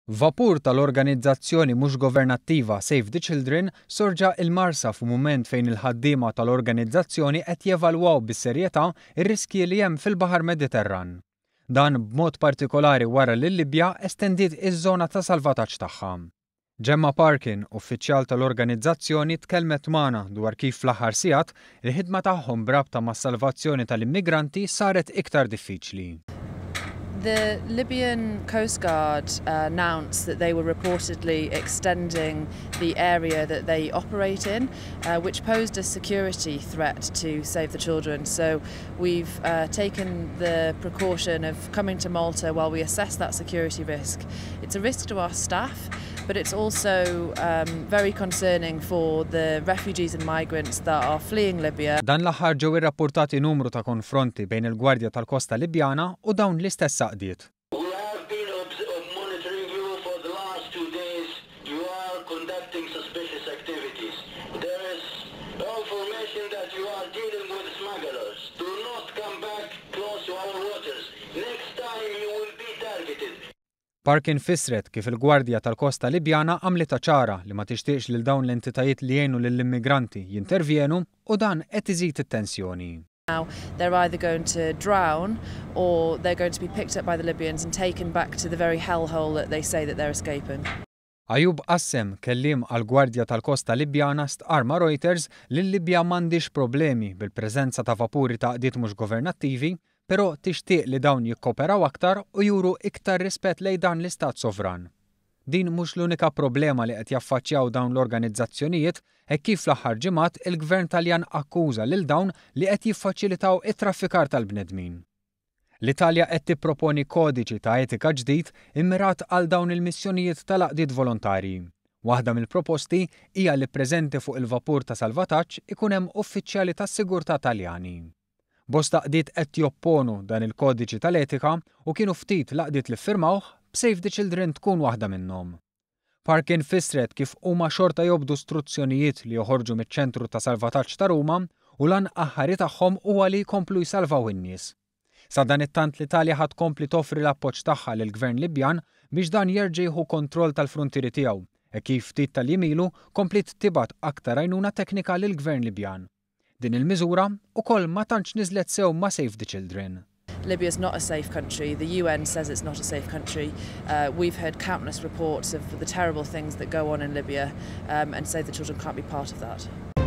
Vapur tal-organizzazzjoni mhux governattiva Save the Children sorġa il-Marsa f'mument fejn il-ħaddiema tal-organizzazzjoni qed jevalwaw bis-serjetà ir-riskji li hemm fil-Baħar Mediterran. Dan b'mod partikolari wara li l-Libja estendiet iż-żona ta' salvataġġ tagħha. Gemma Parkin, uffiċjal tal-organizzazzjoni, tkellmet magħna dwar kif fl-aħħar sigħat il-ħidma tagħhom b'rabta mas-salvazzjoni tal-immigranti saret iktar diffiċli. The Libyan Coast Guard announced that they were reportedly extending the area that they operate in, which posed a security threat to Save the Children. So we've taken the precaution of coming to Malta while we assess that security risk. It's a risk to our staff, but it's also very concerning for the refugees and migrants that are fleeing Libya. Dan l-aħħar ġew irrappurtati numru ta' konfronti bejn il-Gwardja tal-Kosta Libjana u dawn l-istess saqdiet. We have been monitoring you for the last 2 days. You are conducting suspicious activities. There is information that you are dealing with smugglers. Do not come back close to our waters. Next time you will be targeted. Parkin fissret kif il-Gwardja tal-Kosta Libjana għamlita ċara li ma tixtieqx lil dawn l-entitajiet li jgħinu lill-immigranti jintervjenu u dan qed iżid it-tensjoni. Now they're either going to drown or they're going to be picked up by the Libyans and taken back to the very hellhole that they say that they're escaping. Ajub Qassem kelliem għall-Gwardja tal-Kosta Libjana stqar ma' Reuters li l-Libja m'għandix problemi bil-preżenza ta' vapuri ta' qdiet mhux governattivi, però tixtieq li dawn jikkoperaw aktar u juru iktar rispett lejn dan l-istat sovran. Din mhux l-unika problema li qed jaffaċċjaw dawn l-organizzazzjonijiet hekk kif fl-aħħar ġimgħat il-Gvern Taljan akkuża lil dawn li qed jiffaċilitaw it-traffikar tal-bnedmin. L-Italja qed tipproponi kodiċi ta' etika ġdid immirat għal dawn il-missjonijiet tal-għaqdiet volontarji. Waħda mill-proposti hija li preżenti fuq il-vapur ta' salvataġġ ikun hemm uffiċjali tas-sigurtà Taljani. Bosta qdiet qed jopponu dan il-kodiċi tal-etika u kienu ftit laqdiet li ffirmawh b'Save the Children tkun waħda minnhom. Parkin fissret kif huma xorta jobdu struzzjonijiet li joħorġu miċ-ċentru ta' salvataġġ ta' Ruma u lan aħħari tagħhom huwa li jkomplu jsalvaw in-nies. Sa dan it-tant l-Italja ħadd kompli toffri l-appoġġ tagħha lill-Gvern Libjan biex dan jerġa' jieħu kontroll tal-fruntieri tiegħu, e kif ftit tal-jimilu komplit tibgħat aktar għajnuna teknika lill-Gvern Libjan. Din il-miżura wkoll ma tantx niżlet sew ma' Save the Children. Libya is not a safe country. The UN says it's not a safe country. We've heard countless reports of the terrible things that go on in Libya, and Save the Children can't be part of that.